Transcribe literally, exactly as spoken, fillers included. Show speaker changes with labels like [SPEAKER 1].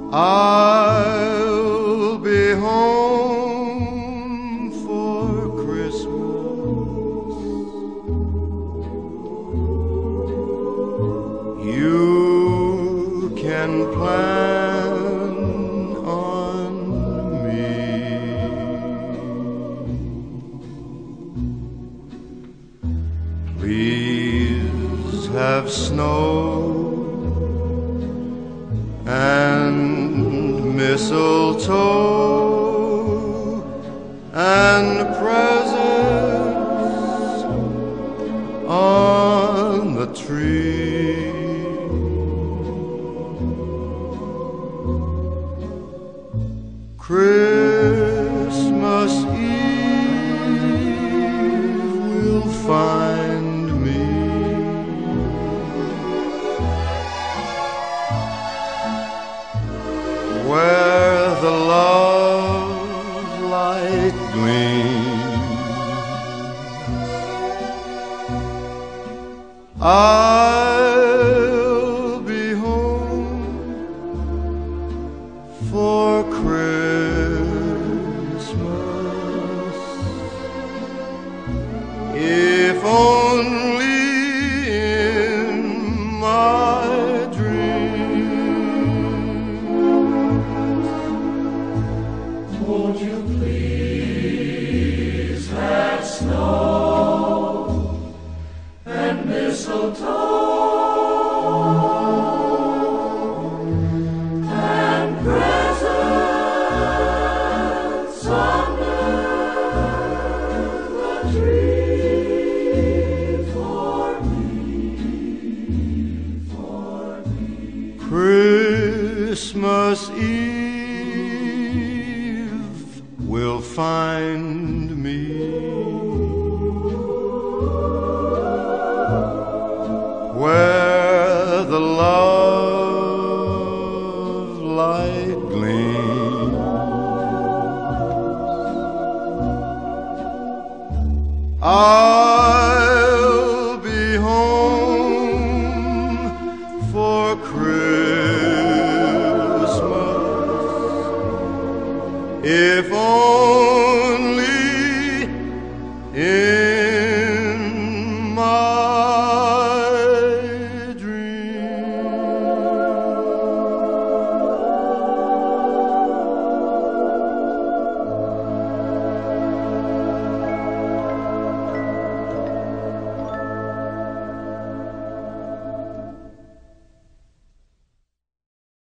[SPEAKER 1] I'll be home for Christmas. You can plan on me. Please have snow and mistletoe and presents on the tree. Christmas Eve will find me where the love light gleams. I'll be home for Christmas, if only in my dreams.
[SPEAKER 2] Won't you please have snow and mistletoe and presents under the tree for me, for me.
[SPEAKER 1] Christmas Eve will find me where the love light gleams. I'll be home for Christmas, if only